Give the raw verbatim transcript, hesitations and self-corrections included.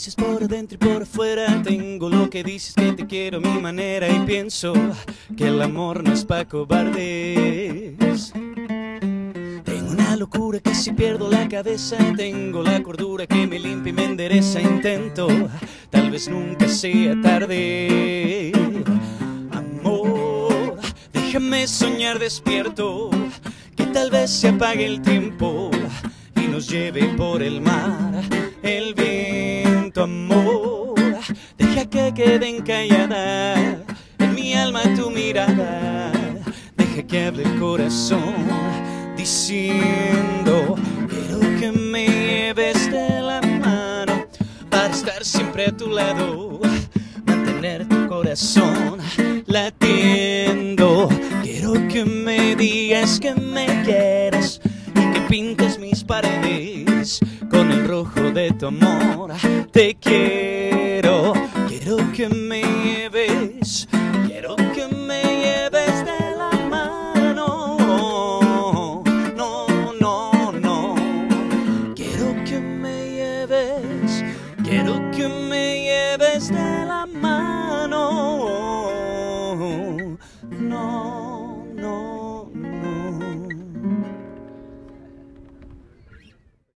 dices por adentro y por afuera. Tengo lo que dices, que te quiero a mi manera. Y pienso que el amor no es pa' cobardes. Tengo una locura que si pierdo la cabeza. Tengo la cordura que me limpia y me endereza. Intento, tal vez nunca sea tarde. Amor, déjame soñar despierto, que tal vez se apague el tiempo y nos lleve por el mar el viento. Amor, deja que quede encallada en mi alma tu mirada. Deja que hable el corazón diciendo: quiero que me lleves de la mano para estar siempre a tu lado, mantener tu corazón latiendo. Quiero que me digas que me quieres y que pintes mis paredes con el rojo de tu amor. Te quiero.